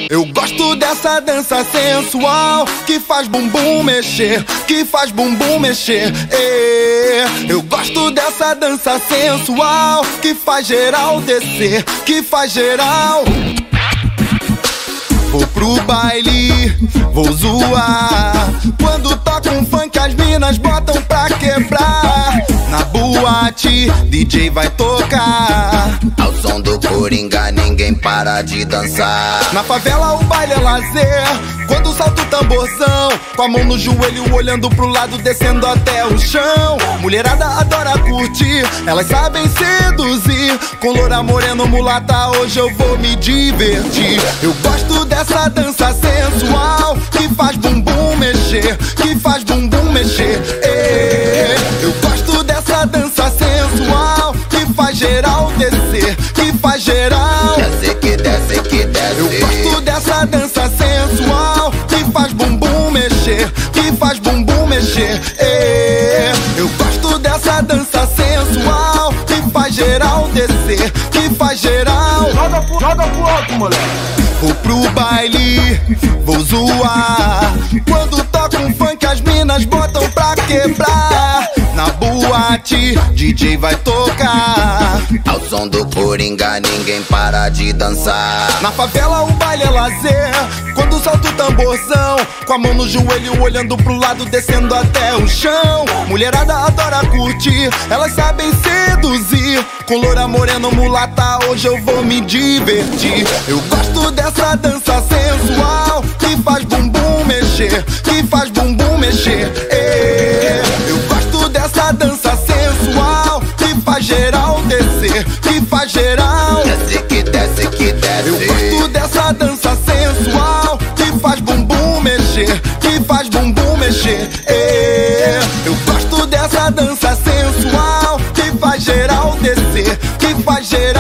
Eu gosto dessa dança sensual que faz bumbum mexer, que faz bumbum mexer. Eu gosto dessa dança sensual que faz geral descer, que faz geral. Vou pro baile, vou zoar. Quando toca um funk as minas botam pra quebrar. Na boate, DJ vai tocar. Ao som do Coringa ninguém para de dançar. Na favela o baile é lazer, quando salta o tamborzão, com a mão no joelho olhando pro lado, descendo até o chão. Mulherada adora curtir, elas sabem seduzir. Com loura, moreno, mulata, hoje eu vou me divertir. Eu gosto dessa dança sensual que faz bumbum mexer, que faz bumbum mexer. Eu gosto dessa dança sensual que faz geral descer, que faz geral. Desce que desce que desce. Eu gosto dessa dança sensual que faz bumbum mexer, que faz bumbum mexer. Eu gosto dessa dança sensual que faz geral descer, que faz geral. Joga pro alto, moleque. Vou pro baile, vou zoar. Quando toca um funk as minas botam pra quebrar. Na boate, DJ vai tocar. Ao som do Coringa ninguém para de dançar. Na favela o baile é lazer, quando solta o tamborzão, com a mão no joelho olhando pro lado, descendo até o chão. Mulherada adora curtir, elas sabem seduzir. Com loura, moreno, mulata, hoje eu vou me divertir. Eu gosto dessa dança sensual que faz bumbum mexer, que faz bumbum mexer. Eu gosto dessa dança sensual que faz geral descer, que faz geral. Desce que desce que desce. Eu gosto dessa dança sensual que faz bumbum mexer, que faz bumbum mexer. Eu gosto dessa dança sensual que faz geral descer, que faz geral.